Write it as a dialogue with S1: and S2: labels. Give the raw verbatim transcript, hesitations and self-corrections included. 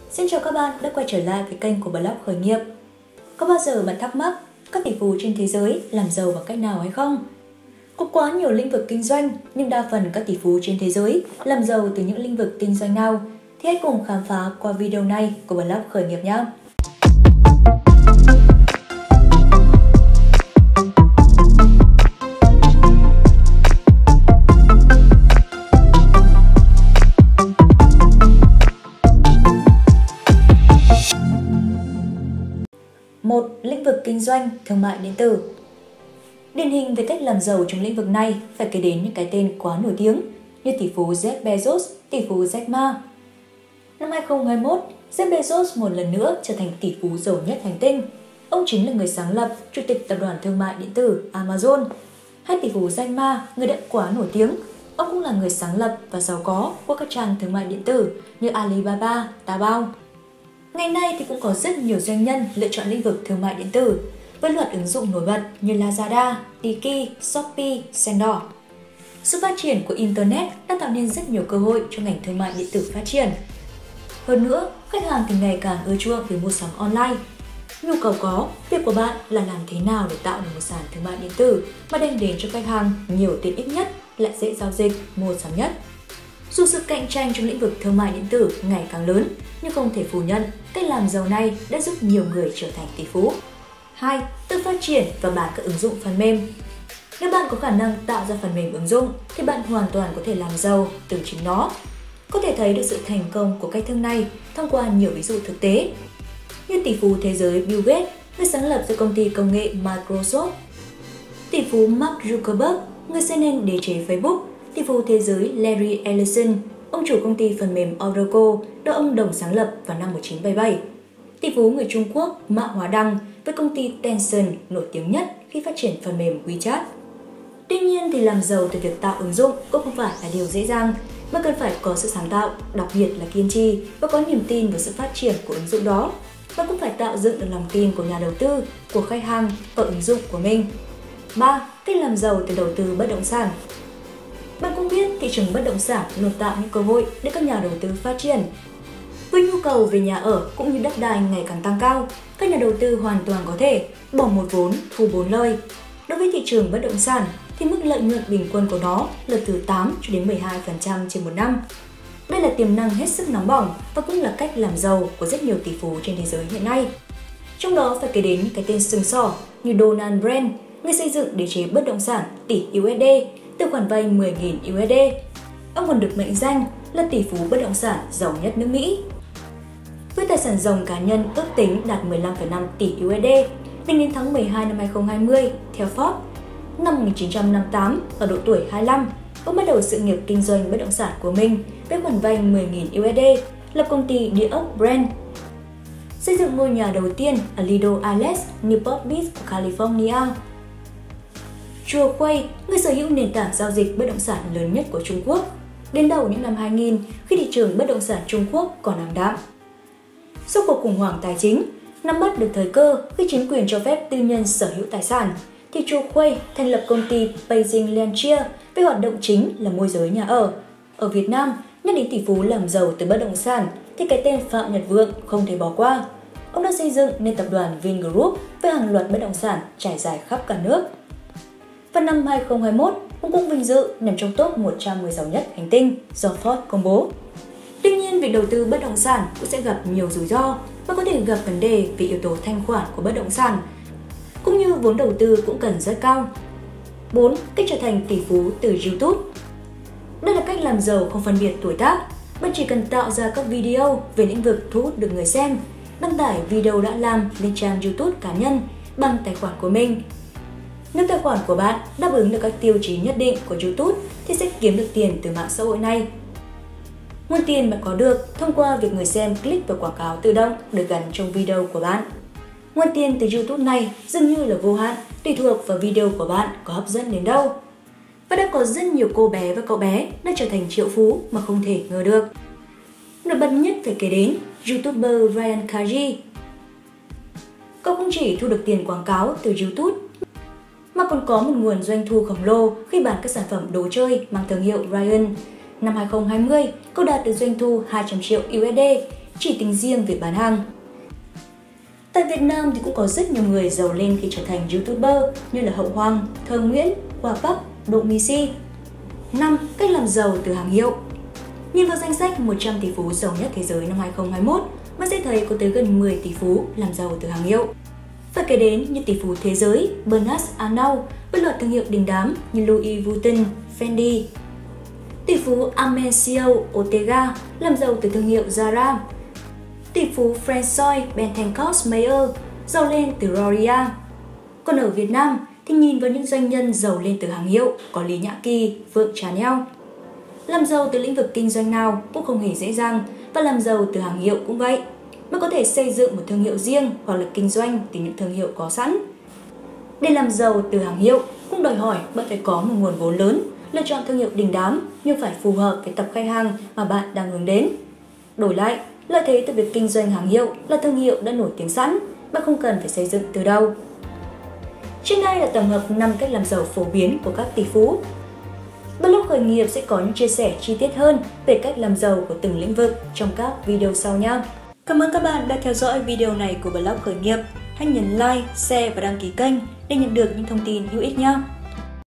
S1: Xin chào các bạn đã quay trở lại với kênh của Blog Khởi nghiệp. Có bao giờ bạn thắc mắc các tỷ phú trên thế giới làm giàu bằng cách nào hay không? Có quá nhiều lĩnh vực kinh doanh, nhưng đa phần các tỷ phú trên thế giới làm giàu từ những lĩnh vực kinh doanh nào? Thì hãy cùng khám phá qua video này của Blog Khởi nghiệp nhé! một. Lĩnh vực kinh doanh, thương mại điện tử. Điển hình về cách làm giàu trong lĩnh vực này phải kể đến những cái tên quá nổi tiếng như tỷ phú Jeff Bezos, tỷ phú Jack Ma. Năm hai không hai mốt, Jeff Bezos một lần nữa trở thành tỷ phú giàu nhất hành tinh. Ông chính là người sáng lập, chủ tịch tập đoàn thương mại điện tử Amazon. Hay tỷ phú Jack Ma, người đã quá nổi tiếng, ông cũng là người sáng lập và giàu có của các trang thương mại điện tử như Alibaba, Taobao. Ngày nay thì cũng có rất nhiều doanh nhân lựa chọn lĩnh vực thương mại điện tử với loạt ứng dụng nổi bật như Lazada, Tiki, Shopee, Sendor. Sự phát triển của Internet đã tạo nên rất nhiều cơ hội cho ngành thương mại điện tử phát triển. Hơn nữa, khách hàng thì ngày càng ưa chuộng về mua sắm online. Nhu cầu có, việc của bạn là làm thế nào để tạo được một sàn thương mại điện tử mà đem đến cho khách hàng nhiều tiện ích nhất, lại dễ giao dịch, mua sắm nhất. Dù sự cạnh tranh trong lĩnh vực thương mại điện tử ngày càng lớn, nhưng không thể phủ nhận cách làm giàu này đã giúp nhiều người trở thành tỷ phú. hai. Tự phát triển và bán các ứng dụng phần mềm. Nếu bạn có khả năng tạo ra phần mềm ứng dụng thì bạn hoàn toàn có thể làm giàu từ chính nó. Có thể thấy được sự thành công của cách thức này thông qua nhiều ví dụ thực tế. Như tỷ phú thế giới Bill Gates, người sáng lập ra công ty công nghệ Microsoft. Tỷ phú Mark Zuckerberg, người xây nên đế chế Facebook. Tỷ phú thế giới Larry Ellison, ông chủ công ty phần mềm Oracle, do ông đồng sáng lập vào năm một nghìn chín trăm bảy mươi bảy. Tỷ phú người Trung Quốc Mã Hóa Đăng với công ty Tencent nổi tiếng nhất khi phát triển phần mềm WeChat. Tuy nhiên thì làm giàu từ việc tạo ứng dụng cũng không phải là điều dễ dàng, mà cần phải có sự sáng tạo, đặc biệt là kiên trì và có niềm tin vào sự phát triển của ứng dụng đó. Và cũng phải tạo dựng được lòng tin của nhà đầu tư, của khách hàng vào ứng dụng của mình. ba. Cách làm giàu từ đầu tư bất động sản. Bạn cũng biết thị trường bất động sản luôn tạo những cơ hội để các nhà đầu tư phát triển. Với nhu cầu về nhà ở cũng như đất đai ngày càng tăng cao, các nhà đầu tư hoàn toàn có thể bỏ một vốn thu bốn lời. Đối với thị trường bất động sản thì mức lợi nhuận bình quân của nó là từ tám cho đến mười hai phần trăm trên một năm. Đây là tiềm năng hết sức nóng bỏng và cũng là cách làm giàu của rất nhiều tỷ phú trên thế giới hiện nay. Trong đó phải kể đến cái tên sừng sỏ như Donald Trump, người xây dựng đế chế bất động sản tỷ u ét đê từ khoản vay mười nghìn u ét đê. Ông còn được mệnh danh là tỷ phú bất động sản giàu nhất nước Mỹ. Với tài sản ròng cá nhân ước tính đạt mười lăm phẩy năm tỷ u ét đê, tính đến tháng mười hai năm hai không hai không, theo Forbes, năm một nghìn chín trăm năm mươi tám, ở độ tuổi hai mươi lăm, ông bắt đầu sự nghiệp kinh doanh bất động sản của mình với khoản vay mười nghìn u ét đê, lập công ty địa ốc Brand, xây dựng ngôi nhà đầu tiên ở Lido Isles, Newport Beach, California. Chùa Khuây, người sở hữu nền tảng giao dịch bất động sản lớn nhất của Trung Quốc, đến đầu những năm hai nghìn khi thị trường bất động sản Trung Quốc còn ảm đạm. Sau cuộc khủng hoảng tài chính, nắm bắt được thời cơ khi chính quyền cho phép tư nhân sở hữu tài sản, thì Chùa Khuây thành lập công ty Beijing Lanchia với hoạt động chính là môi giới nhà ở. Ở Việt Nam, nhắc đến tỷ phú làm giàu từ bất động sản thì cái tên Phạm Nhật Vượng không thể bỏ qua. Ông đã xây dựng nên tập đoàn Vingroup với hàng loạt bất động sản trải dài khắp cả nước. Vào năm hai không hai mốt, ông cũng vinh dự nằm trong top một trăm người giàu nhất hành tinh do Forbes công bố. Tuy nhiên, việc đầu tư bất động sản cũng sẽ gặp nhiều rủi ro và có thể gặp vấn đề về yếu tố thanh khoản của bất động sản, cũng như vốn đầu tư cũng cần rất cao. bốn. Cách trở thành tỷ phú từ YouTube. Đây là cách làm giàu không phân biệt tuổi tác. Bạn chỉ cần tạo ra các video về lĩnh vực thu hút được người xem, đăng tải video đã làm lên trang YouTube cá nhân bằng tài khoản của mình. Nếu tài khoản của bạn đáp ứng được các tiêu chí nhất định của YouTube thì sẽ kiếm được tiền từ mạng xã hội này. Nguồn tiền bạn có được thông qua việc người xem click vào quảng cáo tự động được gắn trong video của bạn. Nguồn tiền từ YouTube này dường như là vô hạn, tùy thuộc vào video của bạn có hấp dẫn đến đâu. Và đã có rất nhiều cô bé và cậu bé đã trở thành triệu phú mà không thể ngờ được. Nổi bật nhất phải kể đến YouTuber Ryan Kaji. Cậu không chỉ thu được tiền quảng cáo từ YouTube mà còn có một nguồn doanh thu khổng lồ khi bán các sản phẩm đồ chơi mang thương hiệu Ryan. Năm hai không hai không, cậu đạt được doanh thu hai trăm triệu u ét đê chỉ tính riêng việc bán hàng. Tại Việt Nam thì cũng có rất nhiều người giàu lên khi trở thành YouTuber như là Hậu Hoàng, Thơ Nguyễn, Hoa Bắc, Độ Misi. năm. Cách làm giàu từ hàng hiệu. Nhìn vào danh sách một trăm tỷ phú giàu nhất thế giới năm hai không hai mốt, bạn sẽ thấy có tới gần mười tỷ phú làm giàu từ hàng hiệu. Phải kể đến như tỷ phú thế giới Bernard Arnault với loạt thương hiệu đình đám như Louis Vuitton, Fendi. Tỷ phú Amancio Ortega làm giàu từ thương hiệu Zara. Tỷ phú François Bettencourt Mayer giàu lên từ L'Oreal. Còn ở Việt Nam thì nhìn vào những doanh nhân giàu lên từ hàng hiệu có Lý Nhã Kỳ, Phượng Chanel. Làm giàu từ lĩnh vực kinh doanh nào cũng không hề dễ dàng, và làm giàu từ hàng hiệu cũng vậy. Bạn có thể xây dựng một thương hiệu riêng hoặc là kinh doanh từ những thương hiệu có sẵn. Để làm giàu từ hàng hiệu cũng đòi hỏi bạn phải có một nguồn vốn lớn, lựa chọn thương hiệu đình đám nhưng phải phù hợp với tập khách hàng mà bạn đang hướng đến. Đổi lại, lợi thế từ việc kinh doanh hàng hiệu là thương hiệu đã nổi tiếng sẵn, bạn không cần phải xây dựng từ đâu. Trên đây là tổng hợp năm cách làm giàu phổ biến của các tỷ phú. Blog khởi nghiệp sẽ có những chia sẻ chi tiết hơn về cách làm giàu của từng lĩnh vực trong các video sau nhé. Cảm ơn các bạn đã theo dõi video này của Blog khởi nghiệp. Hãy nhấn like, share và đăng ký kênh để nhận được những thông tin hữu ích nhé.